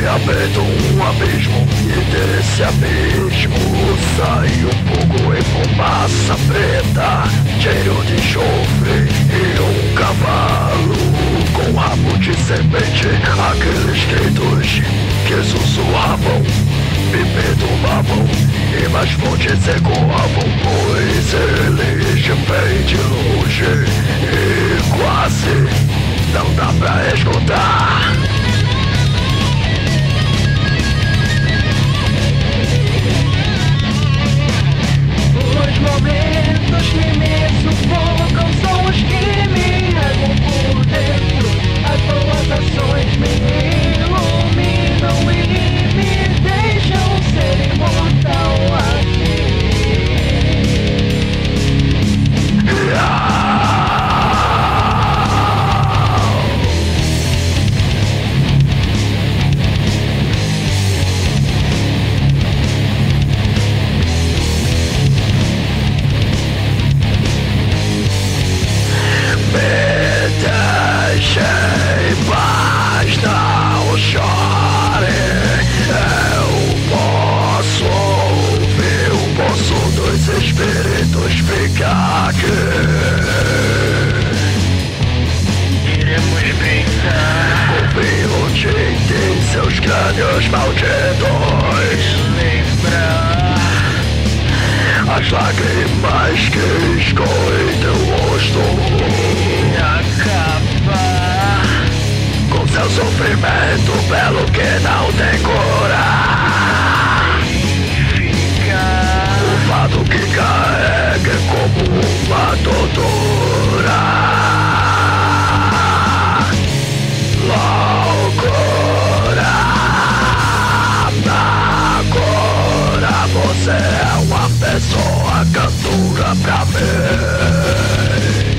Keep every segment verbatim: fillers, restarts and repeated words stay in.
abrindo um abismo, e desse abismo sai um fogo e fumaça preta, cheiro de enxofre e um cavalo com rabo de serpente. Aqueles gritos que sussurravam me perturbavam e mais fontes ecoavam, pois eles vêm de longe e quase não dá pra escutar. Os momentos que me sufocam são os que me regam por dentro. As boas ações me iluminam e me deixam ser imortal aqui. Deixem paz, não chore. Eu posso ouvir o poço dos espíritos ficar aqui. Iremos pensar, ouvir o tinta em seus crânios malditos, lembrar as lágrimas que escorrem teu rosto, acabar com seu sofrimento pelo que não tem cura. ficar O fardo que carrega é como uma tortura. Loucura, agora você é uma pessoa cantora pra mim.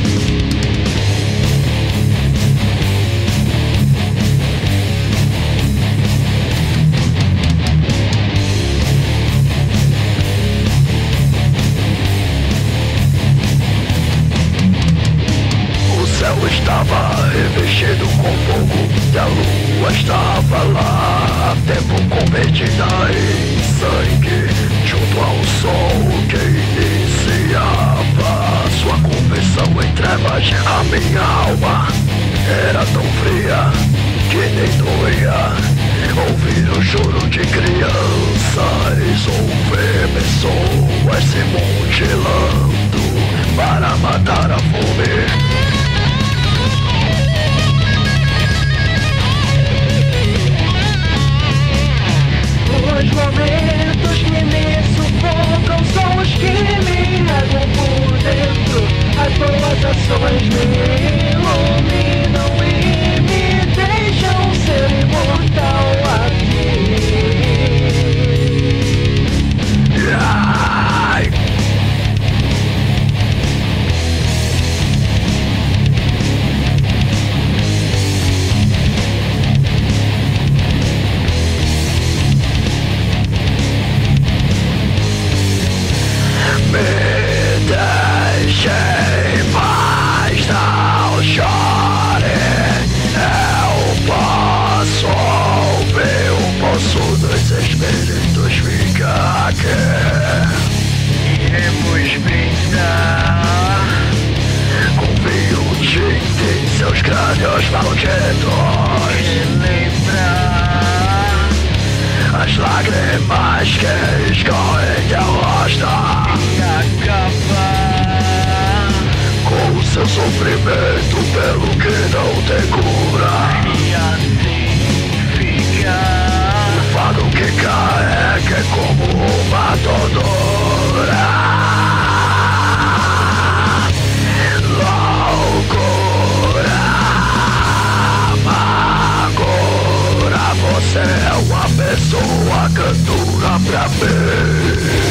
O céu estava revestido com fogo e a lua estava lá, tempo convertida em sangue, junto ao sol que iniciava sua conversão em trevas. A minha alma era tão fria que nem doía ouvir o choro de crianças, ouvir pessoas se mutilando para matar a fome. Os momentos que me sufocam são os que me regam por dentro. As boas ações me iluminam e me deixam ser imortal aqui. Ai. Me deixe em paz, não chore. Eu posso ouvir o poço dos espíritos ficar aqui. Iremos brindar, Confio tinta em seus crânios malditos, relembrar as lágrimas que escorrem teu rosto, e acabar com seu sofrimento pelo que não tem cura. e assim ficar. O fardo que carrega é como uma tortura. Loucura, agora você é uma pessoa cantora pra mim.